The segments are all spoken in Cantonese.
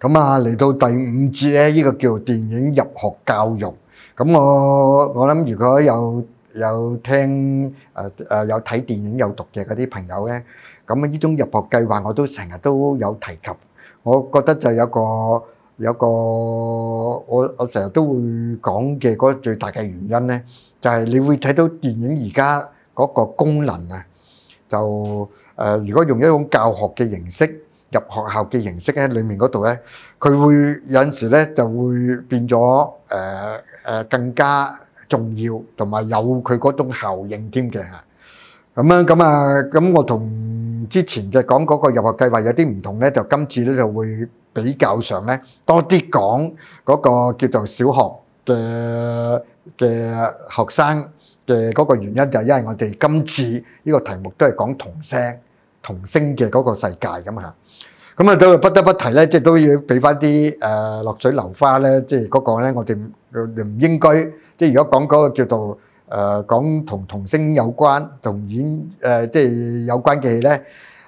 咁啊，嚟到第五節咧，呢個叫電影入學教育。咁我諗，如果有聽有睇電影有讀嘅嗰啲朋友咧，咁呢種入學計劃我都成日都有提及。我覺得就有個我成日都會講嘅嗰個最大嘅原因咧，就係你會睇到電影而家嗰個功能啊，就如果用一種教學嘅形式入學校嘅形式喺裡面嗰度咧，佢會有陣時咧就會變咗更加重要，同埋有佢嗰種效應添嘅嚇。咁我同之前嘅講嗰個入學計劃有啲唔同咧，就今次咧就會比較上咧多啲講嗰個叫做小學嘅學生嘅嗰個原因，就係因為我哋今次呢個題目都係講童聲嘅嗰個世界咁嚇。咁啊都不得不提咧，即係都要俾翻啲落水流花咧，即係嗰個咧，我哋唔應該即係如果講嗰個叫做講同童聲有關、同即係有關嘅戲咧，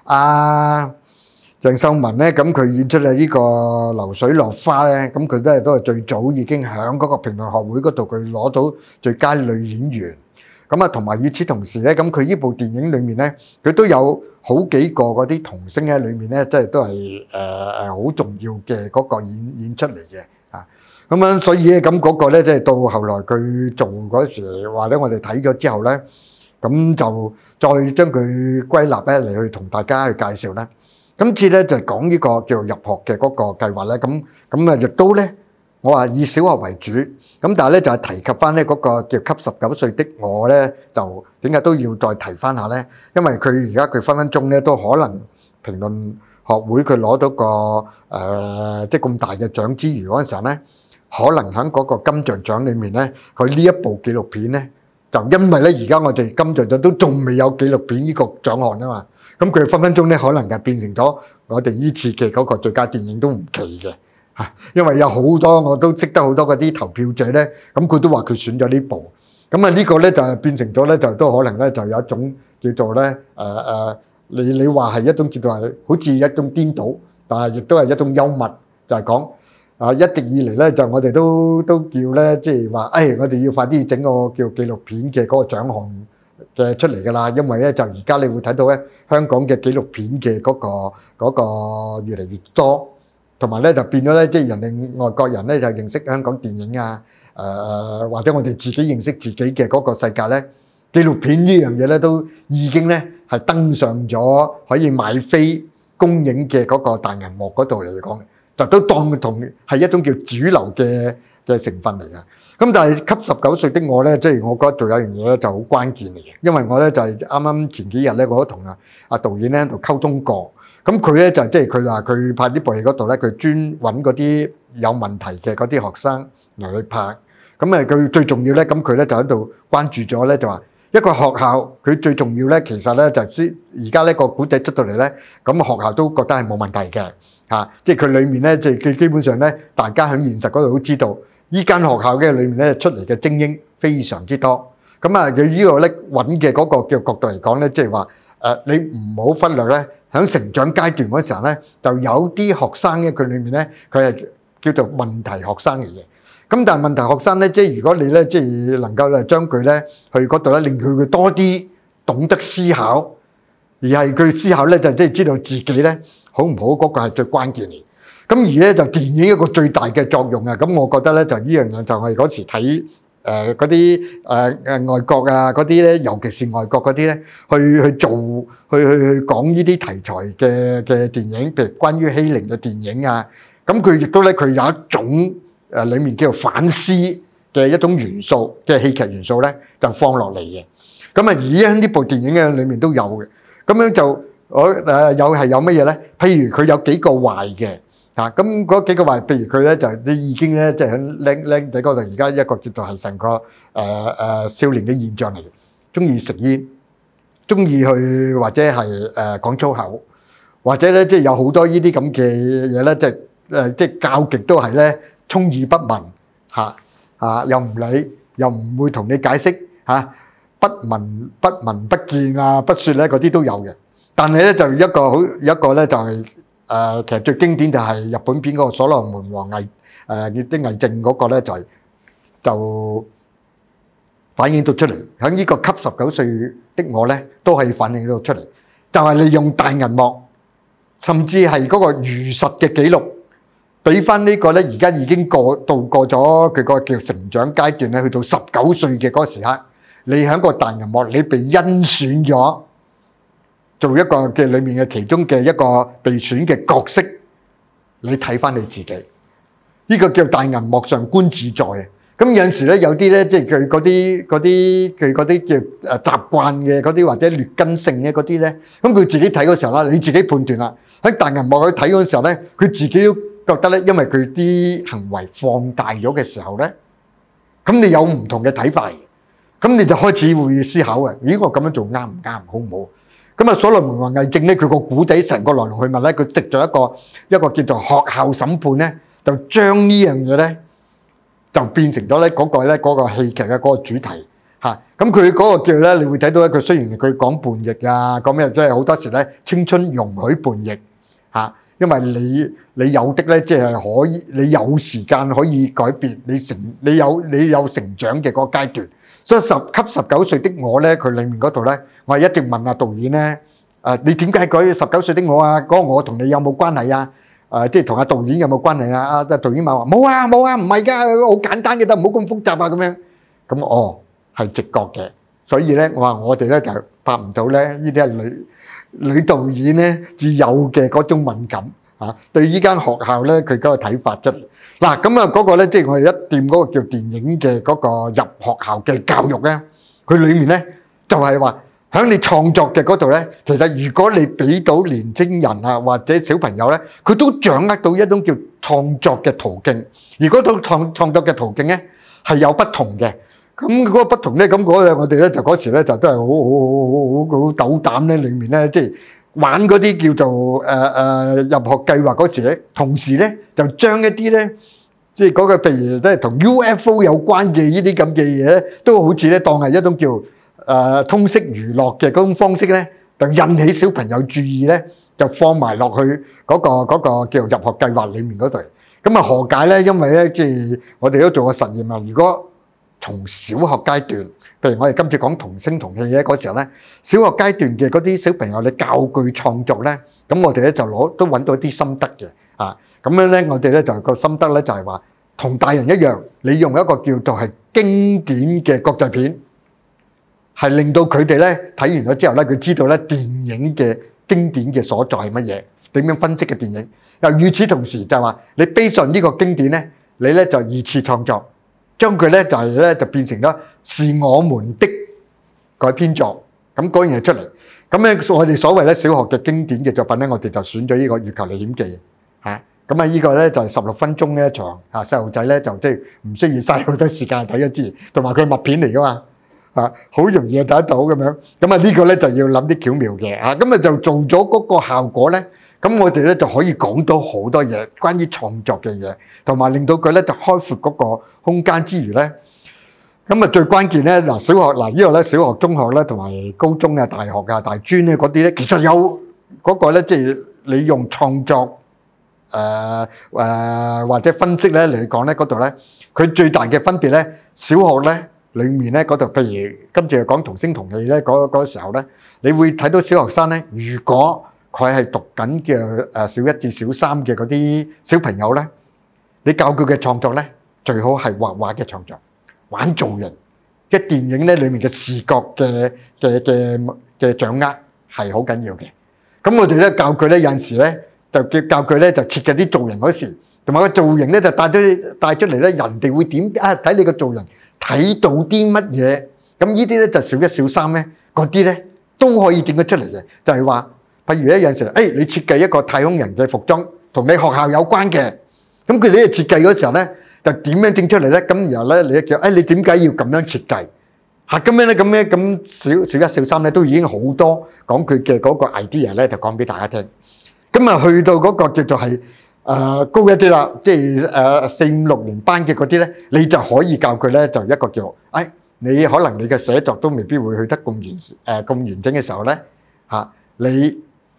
鄭秀文咧，咁佢演出嚟呢個流水落花咧，咁佢都係最早已經喺嗰個評論學會嗰度佢攞到最佳女演員。咁啊，同埋與此同時咧，咁佢呢部電影裏面咧，佢都有好幾個嗰啲童聲喺裏面咧，即係都係好重要嘅嗰個演出嚟嘅啊。咁樣所以咧，咁嗰個咧，即係到後來佢做嗰時話咧，我哋睇咗之後咧，咁就再將佢歸納咧嚟去同大家去介紹啦。今次咧就係講呢個叫入學嘅嗰個計劃咧，咁啊亦都咧，我話以小學為主，咁但係咧就係提及翻咧嗰個叫給19歲的我咧，就點解都要再提翻下咧？因為佢而家佢分分鐘咧都可能評論學會佢攞到個即係咁大嘅獎之餘嗰陣時候咧，可能喺嗰個金像獎裏面咧，佢呢一部紀錄片咧，就因為咧而家我哋金像獎都仲未有紀錄片呢個獎項啊嘛，咁佢分分鐘咧可能就變成咗我哋呢次嘅嗰個最佳電影都唔奇嘅。因為有好多我都識得好多嗰啲投票者咧，咁佢都話佢選咗呢部，咁啊呢個咧就係變成咗咧就都可能咧就有一種叫做咧你話係一種叫做係好似一種顛倒，但係亦都係一種幽默，就係講一直以嚟咧就我哋都叫咧即係話我哋要快啲整個叫紀錄片嘅嗰個獎項嘅出嚟㗎啦，因為咧就而家你會睇到咧香港嘅紀錄片嘅嗰個越嚟越多。同埋咧就變咗咧，即係人哋外國人咧就認識香港電影啊，或者我哋自己認識自己嘅嗰個世界咧，紀錄片呢樣嘢咧都已經咧係登上咗可以買飛公映嘅嗰個大銀幕嗰度嚟講，就都當同係一種叫主流嘅成分嚟嘅。咁但係給19歲的我咧，即係我覺得仲有樣嘢咧就好關鍵嚟嘅，因為我咧就係啱啱前幾日咧我都同阿導演咧喺度溝通過。咁佢咧就即係佢話佢拍呢部戲嗰度咧，佢專揾嗰啲有問題嘅嗰啲學生嚟去拍。咁佢最重要咧，咁佢咧就喺度關注咗咧，就話一個學校佢最重要咧，其實咧就先而家呢個古仔出到嚟咧，咁學校都覺得係冇問題嘅嚇。即係佢裡面咧，即係佢基本上咧，大家喺現實嗰度都知道，依間學校嘅裡面咧出嚟嘅精英非常之多。咁啊，佢呢個咧揾嘅嗰個叫角度嚟講咧，即係話你唔好忽略咧。喺成長階段嗰時候咧，就有啲學生咧，佢裏面咧，佢係叫做問題學生嚟嘅。咁但係問題學生咧，即係如果你咧，即係能夠咧將佢咧去嗰度咧，令佢多啲懂得思考，而係佢思考咧就即係知道自己咧好唔好嗰個係最關鍵嚟。咁而咧就電影一個最大嘅作用啊，咁我覺得咧就呢樣嘢就係嗰時睇。嗰啲外國啊，嗰啲咧，尤其是外國嗰啲咧，去做去講呢啲題材嘅電影，譬如關於欺凌嘅電影啊，咁佢亦都咧佢有一種裡面叫做反思嘅一種元素嘅戲劇元素咧，就放落嚟嘅。咁啊，而家呢部電影嘅裡面都有嘅。咁樣就有乜嘢咧？譬如佢有幾個壞嘅。咁嗰幾個話，譬如佢咧就已經咧，即係喺僆仔嗰度，而家一個叫做係成個少年嘅現象嚟嘅，中意食煙，中意去或者係講粗口，或者咧即係有好多呢啲咁嘅嘢咧，即係教極都係咧充耳不聞又唔理，又唔會同你解釋不聞不見啊，不説咧嗰啲都有嘅。但係咧就一個咧就係其實最經典就係日本片嗰個所羅門王啲偽證嗰個咧，就反映到出嚟。喺呢個給19歲的我咧，都係反映到出嚟，就係利用大銀幕，甚至係嗰個如實嘅記錄，俾翻呢個咧，而家已經度過咗佢個叫成長階段咧，去到19歲嘅嗰個時刻，你喺個大銀幕，你被甄選咗做一個嘅裏面嘅其中嘅一個被選嘅角色，你睇翻你自己，呢個叫大銀幕上觀自在啊！咁有陣時咧，有啲咧，即係佢嗰啲叫習慣嘅嗰啲或者劣根性嘅嗰啲咧，咁佢自己睇嗰時候啦，你自己判斷啦。喺大銀幕去睇嗰時候咧，佢自己都覺得咧，因為佢啲行為放大咗嘅時候咧，咁你有唔同嘅睇法，咁你就開始會思考啊！咦，我咁樣做啱唔啱，好唔好？咁啊，所羅門王偽證咧，佢個古仔成個來龍去脈咧，佢藉咗一個叫做學校審判咧，就將呢樣嘢咧，就變成咗咧嗰個戲劇嘅嗰個主題嚇。咁佢嗰個叫咧，你會睇到咧，佢雖然佢講叛逆啊，講咩即係好多時咧，青春容許叛逆嚇，因為你有的咧，即係可以，你有時間可以改變，你有成長嘅嗰個階段。所以給19歲的我咧，佢裡面嗰度咧，我係一直問阿導演咧，你點解改19歲的我啊？嗰個我同你有冇關係啊？即係同阿導演有冇關係啊？阿導演話冇啊，唔係㗎，好簡單嘅，都唔好咁複雜啊咁樣。咁係直覺嘅，所以咧我話我哋咧就拍唔到咧，呢啲係女導演咧至有嘅嗰種敏感嚇，對依間學校咧佢嗰個睇法出嚟。嗱咁啊嗰個咧，即係我哋一掂嗰個叫電影嘅嗰個入學校嘅教育咧，佢裡面咧就係話喺你創作嘅嗰度咧，其實如果你俾到年青人啊或者小朋友咧，佢都掌握到一種叫創作嘅途徑，而嗰種創作嘅途徑咧係有不同嘅。咁嗰個不同咧，咁我哋咧就嗰時咧就都係好斗膽咧，裡面咧即係玩嗰啲叫做入學計劃嗰時咧，同時咧就將一啲咧即係嗰個譬如即係同 UFO 有關嘅呢啲咁嘅嘢咧，都好似咧當係一種叫通識娛樂嘅嗰種方式咧，就引起小朋友注意咧，就放埋落去嗰個叫入學計劃裡面嗰度。咁啊何解咧？因為咧即係我哋都做過實驗啊，如果從小學階段，譬如我哋今次講童聲童戲嘅嗰時候咧，小學階段嘅嗰啲小朋友你教具創作咧，咁我哋咧就都揾到一啲心得嘅啊。咁樣咧，我哋咧就個心得咧就係話，同大人一樣，你用一個叫做係經典嘅國際片，係令到佢哋咧睇完咗之後咧，佢知道咧電影嘅經典嘅所在係乜嘢，點樣分析嘅電影。又與此同時就係話，你 base on呢個經典咧，你咧就二次創作。將佢咧就變成咗是我們的改編作，咁嗰樣嘢出嚟。咁咧我哋所謂咧小學嘅經典嘅作品咧，我哋就選咗呢個《月球歷險記》嚇。咁啊呢個咧就係16分鐘嘅一場嚇，細路仔咧就即係唔需要嘥好多時間睇一支，同埋佢默片嚟噶嘛嚇，好容易睇得到咁樣。咁啊呢個咧就要諗啲巧妙嘅嚇，咁啊就做咗嗰個效果咧。咁我哋咧就可以講到好多嘢，關於創作嘅嘢，同埋令到佢咧就開闊嗰個空間之餘咧，咁啊最關鍵咧嗱小學嗱呢個咧小學、中學咧同埋高中啊、大學啊、大專咧嗰啲咧，其實有嗰個咧即係你用創作或者分析咧嚟講咧嗰度咧，佢最大嘅分別咧，小學咧裡面咧嗰度，譬如今次係講童聲童戲咧嗰時候咧，你會睇到小學生咧，如果佢係讀緊嘅小1至小3嘅嗰啲小朋友咧，你教佢嘅創作咧，最好係畫畫嘅創作，玩造型。即係電影咧裡面嘅視覺嘅掌握係好緊要嘅。咁我哋咧教佢咧有陣時咧就教佢咧就設計啲造型嗰時，同埋個造型咧就帶出嚟咧，人哋會點睇你個造型，睇到啲乜嘢？咁呢啲咧就小1小3咧嗰啲咧都可以整得出嚟嘅，就係話。譬如咧有陣時，你設計一個太空人嘅服裝，同你學校有關嘅，咁佢哋設計嗰時候咧，就點樣整出嚟咧？咁然後咧，你叫你點解要咁樣設計？嚇咁樣咧，咁小1小3咧都已經好多講佢嘅嗰個 idea 咧，就講俾大家聽。咁啊，去到嗰個叫做係高一啲啦，即係4、5、6年班嘅嗰啲咧，你就可以教佢咧，就一個叫你可能你嘅寫作都未必會去得咁完整嘅時候咧，嚇你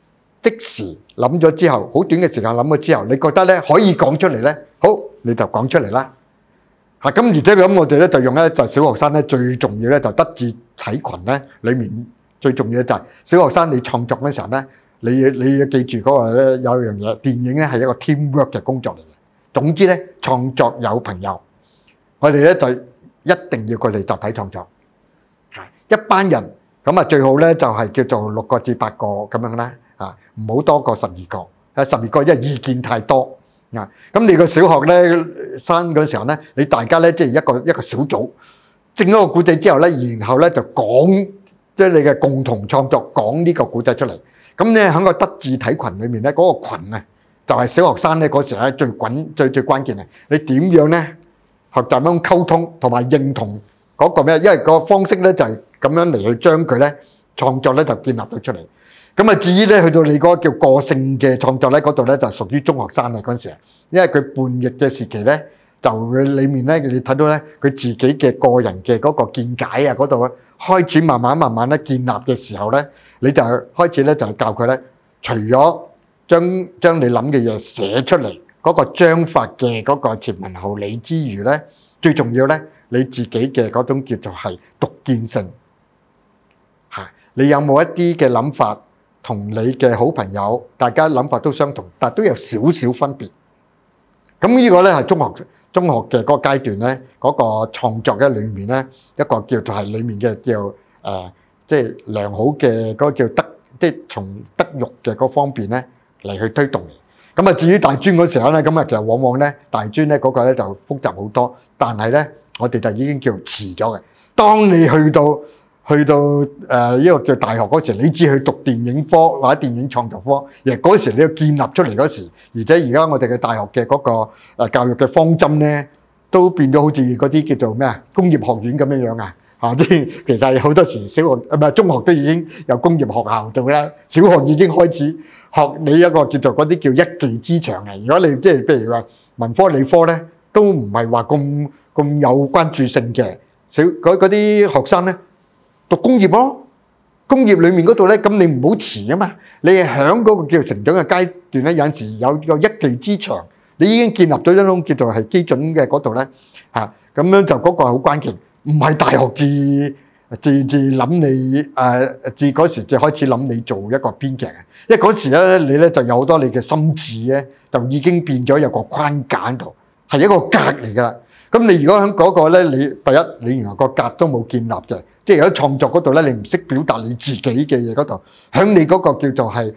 即時諗咗之後，好短嘅時間諗咗之後，你覺得咧可以講出嚟咧，好你就講出嚟啦。嚇咁而且咁，我哋咧就用咧就小學生咧最重要咧就德智體群咧裡面最重要嘅就係小學生你創作嗰時候咧，你要記住嗰個咧有一樣嘢，電影咧係一個 teamwork 嘅工作嚟嘅。總之咧創作有朋友，我哋咧就一定要佢哋集體創作，一班人咁啊最好咧就係叫做6個至8個咁樣啦，啊唔好多過12個，12個因為意見太多啊。咁你個小學咧生嗰時候咧，你大家咧即係一個小組，整咗個故仔之後咧，然後咧就講即係你嘅共同創作，講呢個故仔出嚟。咁咧喺個德智體群裏面咧，嗰個群啊就係小學生咧嗰時咧最關鍵啊！你點樣咧學習咁溝通同埋認同嗰個咩？因為個方式咧就係咁樣嚟去將佢咧創作咧就建立到出嚟。咁啊至於咧去到你嗰個叫個性嘅創作咧嗰度咧就屬於中學生啊嗰陣時，因為佢叛逆嘅時期咧就佢裡面咧你睇到咧佢自己嘅個人嘅嗰個見解啊嗰度咧開始慢慢咧建立嘅時候咧，你就開始咧就係教佢咧，除咗將你諗嘅嘢寫出嚟嗰個章法嘅嗰個前文後理之餘咧，最重要咧你自己嘅嗰種叫做係獨見性嚇。你有冇一啲嘅諗法同你嘅好朋友大家諗法都相同，但都有少少分別？咁呢個咧係中學嘅嗰個階段咧，嗰個創作嘅裏面咧一個叫做係裏面嘅叫即係良好嘅嗰個叫即係從德育嘅嗰方面咧嚟去推動。咁啊至於大專嗰時候咧，咁啊其實往往咧大專咧嗰個咧就複雜好多，但係咧我哋就已經叫遲咗嘅。當你去到呢個叫大學嗰時，你只去讀電影科或者電影創作科，而嗰時你要建立出嚟嗰時，而且而家我哋嘅大學嘅嗰個教育嘅方針咧，都變咗好似嗰啲叫做咩啊工業學院咁樣樣啊嚇！即係其實好多時小學唔係中學都已經有工業學校做啦，小學已經開始學你一個叫做嗰啲叫一技之長嘅。如果你即係譬如話文科理科咧，都唔係話咁有關注性嘅，嗰啲學生咧。讀工業咯，工業裡面嗰度咧，咁你唔好遲啊嘛！你係喺嗰個叫成長嘅階段咧，有陣時有一技之長，你已經建立咗一種叫做係基準嘅嗰度咧嚇，咁樣就嗰個係好關鍵，唔係大學至諗你至嗰時至開始諗你做一個編劇啊，因為嗰時咧你咧就有好多你嘅心智咧，就已經變咗有個框架喺度，係一個格嚟㗎啦。咁你如果喺嗰個咧，你第一你原來個格都冇建立嘅。即係喺創作嗰度咧，你唔識表達你自己嘅嘢嗰度，喺你嗰個叫做係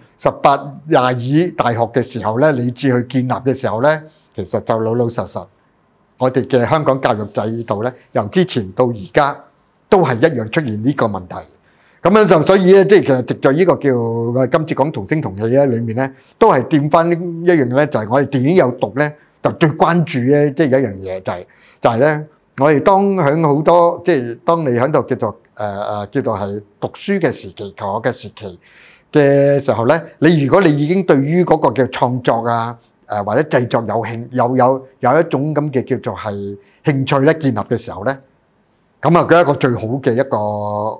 18、22大學嘅時候咧，你至去建立嘅時候咧，其實就老實，我哋嘅香港教育制度咧，由之前到而家都係一樣出現呢個問題。咁樣就所以咧，即係其實藉著呢個叫我哋今次講同聲同氣咧，裡面咧都係掂翻一樣咧，就係我哋電影有毒咧，就最關注咧，即係有一樣嘢就係咧。我哋當喺好多即係當你喺度叫做叫做係讀書嘅時期、求學嘅時期嘅時候咧，如果你已經對於嗰個叫創作啊或者製作有一種咁嘅叫做係興趣咧建立嘅時候咧，咁啊佢一個最好嘅一個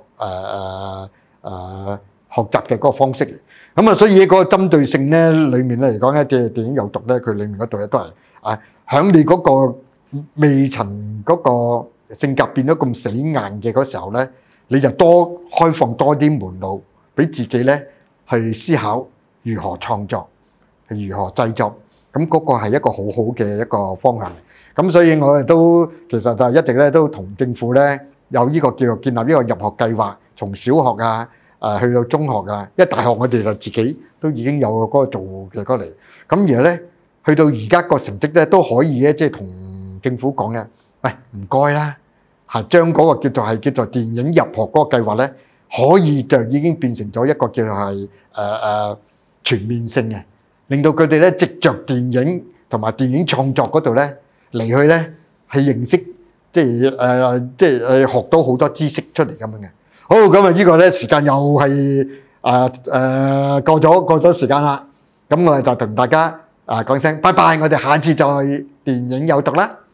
學習嘅嗰個方式。咁啊，所以嗰個針對性咧裡面咧嚟講咧，即係電影有毒咧，佢裡面嗰度咧都係響你嗰個未曾嗰個性格變咗咁死硬嘅嗰時候咧，你就多開放多啲門路俾自己咧去思考如何創作、如何製作，咁嗰個係一個好好嘅一個方向。咁所以我哋都其實就一直咧都同政府咧有呢個叫做建立呢個入學計劃，從小學啊去到中學啊，因為大學我哋就自己都已經有嗰個做嘅過嚟。咁而咧去到而家個成績咧都可以咧，即係同政府講嘅，喂唔該啦，係將嗰個叫做電影入學嗰個計劃咧，可以就已經變成咗一個叫做係全面性嘅，令到佢哋咧藉著電影同埋電影創作嗰度咧嚟去咧係認識，即係學到好多知識出嚟咁樣嘅。好，咁啊呢個咧時間又係過咗時間啦，咁我哋就同大家講聲拜拜，我哋下次再電影有毒啦。